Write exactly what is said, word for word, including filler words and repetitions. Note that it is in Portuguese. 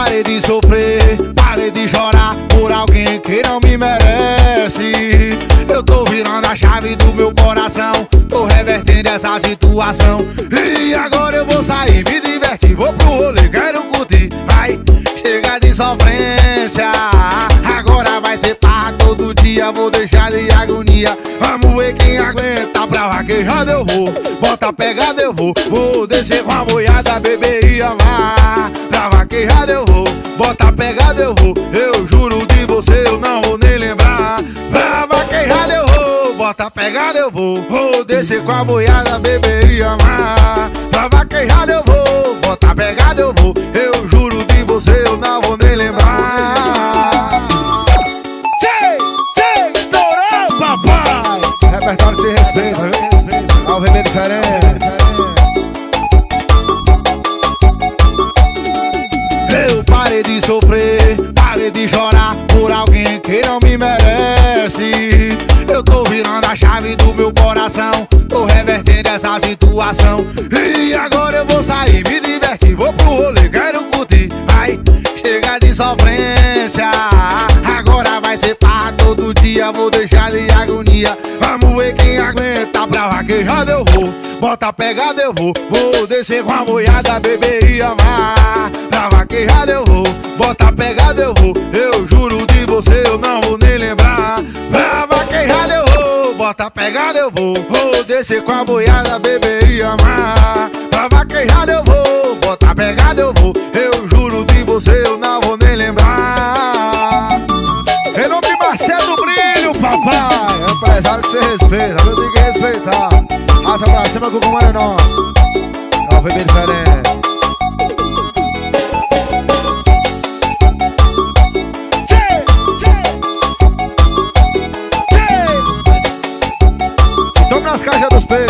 parei de sofrer, parei de chorar por alguém que não me merece. Eu tô virando a chave do meu coração, tô revertendo essa situação. E agora eu vou sair, me divertir, vou pro rolê, quero curtir. Vai, chega de sofrência, agora vai ser pá todo dia, vou deixar de agonia. Vamos ver quem aguenta, pra vaquejada eu vou, bota a pegada eu vou, vou descer com a boiada, beber e amar. Pra vaquejada eu vou, bota a pegada eu vou, eu juro de você eu não vou nem lembrar. Pra vaquejada eu vou, bota a pegada eu vou, vou descer com a boiada, beber e amar. Pra vaquejada eu vou, bota a pegada eu vou, eu juro de você eu não vou nem lembrar. Tchê, tchê, estourou, papai! Repertório de respeito, viu? Ao viver diferente. Eu parei de sofrer, parei de chorar por alguém que não me merece. Eu tô virando a chave do meu coração, tô revertendo essa situação. E agora eu vou sair, me divertir, vou pro rolê, quero curtir. Vai, chega de sofrência, agora vai ser pá todo dia, vou deixar de agonia. Vamos ver quem aguenta, pra vaquejada eu vou, bota a pegada eu vou, vou descer com a boiada, beber e amar. Pra vaquejada eu vou, bota a pegada eu vou, eu juro de você eu não vou nem lembrar. Pra vaquejada eu vou, bota a pegada eu vou, vou descer com a boiada, beber e amar. Pra vaquejada eu vou, bota a pegada eu vou, eu juro de você eu não vou nem lembrar. Em nome de Marcelo Brilho, papai, é um empresário que você respeita, eu tenho que respeitar. Passa pra cima que o comando é nosso, é um bebê diferente. Toma nas caixas dos peixes.